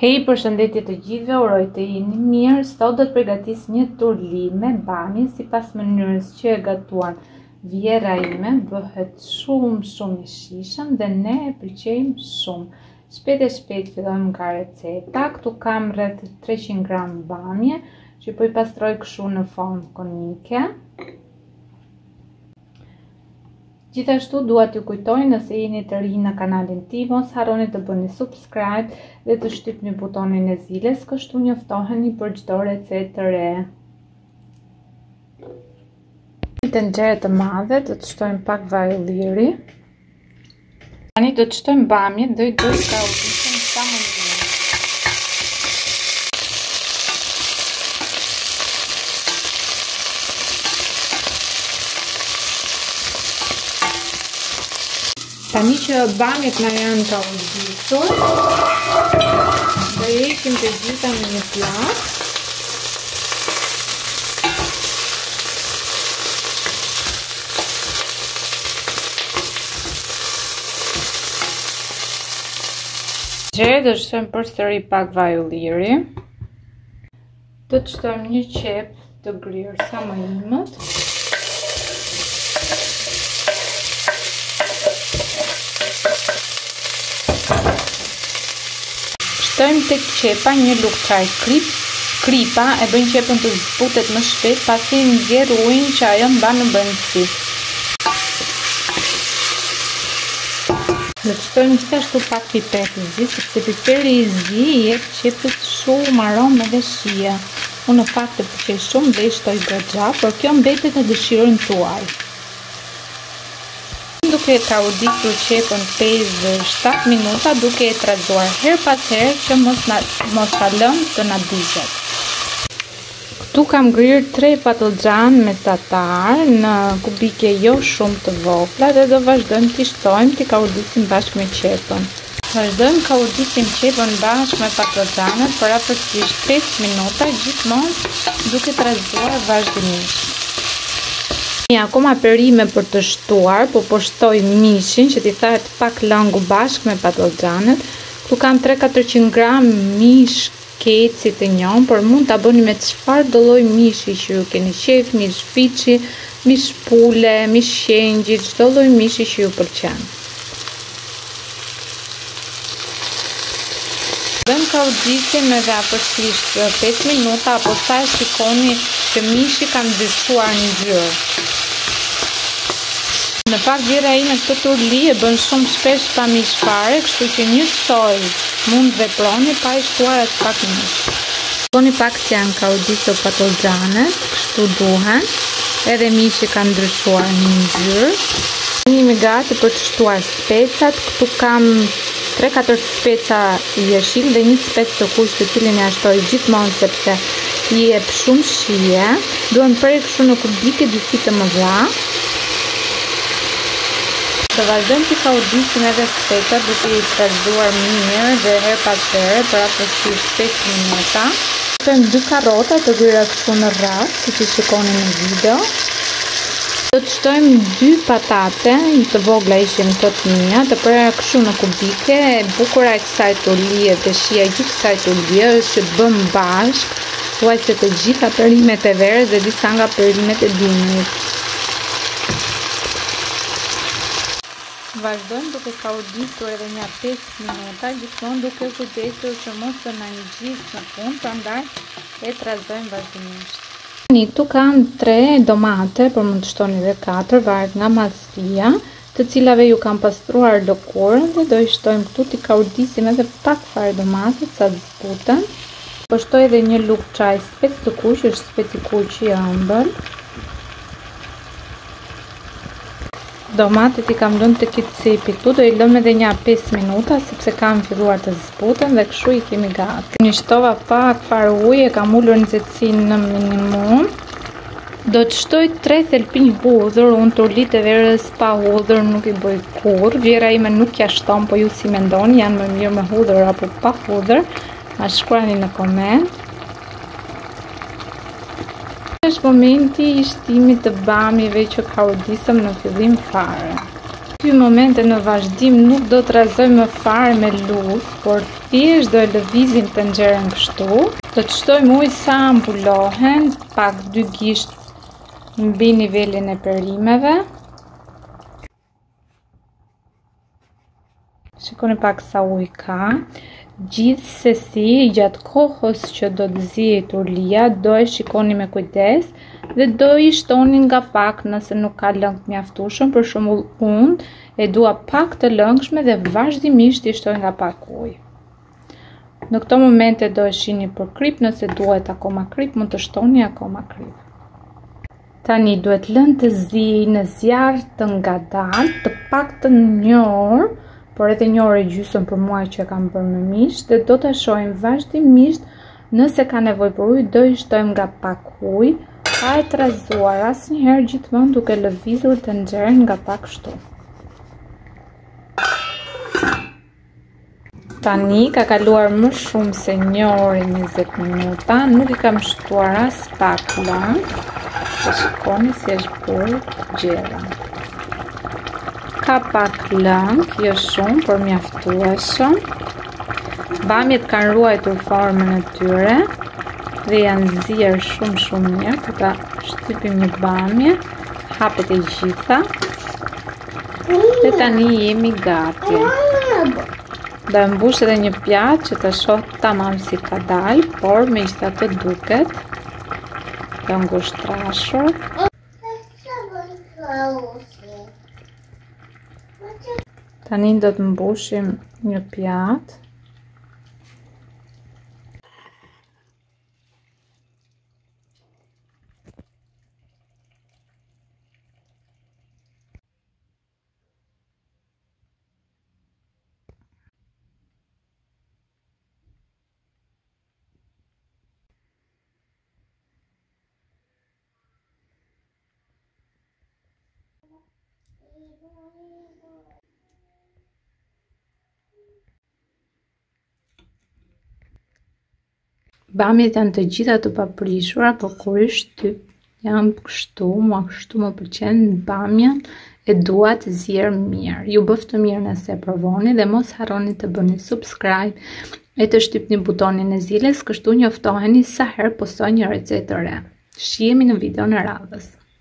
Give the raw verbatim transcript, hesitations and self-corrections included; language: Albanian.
Hej, përshëndetje të gjithëve, uroj të jeni mirë. Sot do të përgatis një turli me bamje sipas mënyrës që e gatuan vjera ime. Bëhet shumë shumë i shijshëm dhe ne e pëlqejmë shumë. Shpejt e shpejt fillojmë nga receta. Këtu kam rreth treqind gram bamje që po i pastroj kështu në formë konike. Gjithashtu dua t'ju kujtoj, nëse jeni të rinj në kanalin tim, mos harroni të bëni subscribe dhe të shtypni butonin e zilës, kështu njoftoheni për çdo recetë të re. Në tenxhere të madhe do të shtojmë pak vaj ulliri. Tani do të shtojmë bamjen dhe do të kaudisim sa më mirë. Tani që bamjet na janë të udhëzuar, do i heqim të gjitha në një plat. Gjere do shtojmë përsëri pak vaj ulliri. Do të shtojmë një qep të grirë sa më imët. Shtojmë tek qepa një lugë çaj krip, kripa, e bëjnë qepën të zbutet më shpejt, pasi nxjerr ujin që ajo mban në brendësi. Do të shtojmë gjithashtu pak piper të zi, sepse piperi i zi i jep qepës shumë aromë dhe shije. Unë në fakt e pëlqej shumë dhe i shtoj goxha, por kjo mbetet në dëshirën tuaj. Duke e kaudisur qepën pesë shtatë minuta, duke e trazuar her pas herë që mos na mos ta lëmë të na digjet. Këtu kam ngrirë tre patlıxhan mesatar në kubike jo shumë të vogla dhe do vazhdojmë t'i shtojmë, t'i kaudisim bashkë me qepën. Vazhdojmë kaudisim qepën bashkë me patlıxhanët për afërsisht pesë minuta, gjithmonë duke trazuar vazhdimisht. Akoma perime për të shtuar, po po shtoj mishin që t'i thahet pak lëngu bashkë me patlıxhanët. Këtu kam tre quattrocento gram mish keci të njohur, por mund ta bëni me çfarë do lloj mishi që ju keni qejf, mish fiçi, mish pule, mish qengjit, çdo lloj mishi që ju pëlqen. Dëm kaudisim edhe afërsisht pesë minuta, apo sa e shikoni që mishi ka ndryshuar ngjyrë. Në fakt vjera ime këtë turli e bën shumë shpesh pa mish fare, kështu që njësoj mund veproni pa i shtuar as pak mish. Shikoni pak se janë kaudisur patlıxhanët, kështu duhen, edhe mishi ka ndryshuar në ngjyrë. Jemi gati për të shtuar specat. Këtu kam tre katër speca jeshil dhe një spec të kuq, të cilin ja shtoj gjithmonë sepse i jep shumë shije. Duhen prerë kështu në kubike disi të mëdha. Do vazhdojmë t'i kaudisim edhe specat duke i trazuar mirë dhe her pas here për afërsisht pesë minuta. Shtojmë dy karrota të grira kështu në rast, siç i shikoni në video. Do të shtojmë dy patate të vogla, ishin të të mia, të prera kështu në kubike. E bukura e kësaj turlie dhe shija gjithë kësaj turlie është që bëm bashk thuaj se të gjitha perimet e verës dhe disa nga perimet e dimrit. Vazhdojmë duke kaudisur edhe një pesë minuta, gjithmonë duke kujdesur që mos të na ngjisë në fund, prandaj e trazojmë vazhdimisht. Këtu kam tre domate, por mund të shtoni edhe katër, varet nga madhësia, të cilave ju kam pastruar lëkurën dhe do i shtojmë këtu, t'i kaudisim edhe pak fare domate sa të zbuten. Po shtoj edhe një lugë çaj spec të kuq, është spec i kuq i ëmbël. Domatet i kam lënë të kitë cepi këtu, do i lëmë edhe një pesë minuta, sepse kam filluar të zbuten dhe kështu i kemi gati. Një shtova pak fare ujë, e kam ullur nxehtësinë në minimum. Do të shtoj tre thelpinj hudhër, unë turlit e verës pa hudhër nuk i bëj kur. Vjera ime nuk ja shton, po ju si mendoni, janë më mirë me hudhër apo pa hudhër, ma shkruani në koment. Është momenti i shtimit të bamjeve që kaudisëm në fillim fare. Ky momente në vazhdim nuk do të rrazoj më fare me lut, por thjesht do e lëvizim tenxherën kështu. Do të shtojmë ujë sa ambulohen, pak dy gisht mbi nivelin e perimeve. Shikoni pak sa ujë ka. Gjithsesi, gjatë kohës që do të zihet urlia, do e shikoni me kujdes dhe do i shtoni nga pak nëse nuk ka lëng të mjaftueshëm. Për shembull, unë e dua pak të lëngshme dhe vazhdimisht i shtoj nga pak ujë. Në këto momente do e shihni për krip, nëse duhet akoma krip, mund të shtoni akoma krip. Tani duhet lënë të zijë në zjarr të ngadalt, të paktën një orë, por edhe një orë e gjysmë për mua që kam bërë me mish, dhe do të shohim vazhdimisht. Nëse ka nevojë për ujë, do i shtojmë nga pak ujë, pa e trazuar asnjëherë, gjithmonë duke lëvizur tenxherën nga pak kështu. Tani ka kaluar më shumë se një orë e njëzet minuta, nuk i kam shtuar as pak lëng, dhe shikoni si është bërë gjera. Ka pak lëng, jo shumë, por mjaftueshëm. Bamjet kanë ruajtur formën e tyre dhe janë zier shumë shumë mirë. Po ta shtypim një bamje, hapet e gjitha. Dhe tani jemi gati. Do e mbush edhe një pjatë që të shoh tamam si ka dalë, por megjithatë duket të ngushtrashur. Tani do të mbushim një pjatë. Bamjet janë të gjitha të paprishura, por kur i shtyp janë kështu, mua kështu më pëlqen bamjen, e dua të zier mirë. Ju bëf të mirë nëse e provoni dhe mos harroni të bëni subscribe e të shtypni butonin e zilës, kështu njoftoheni sa herë postoj një recetë të re. Shihemi në video në radhës.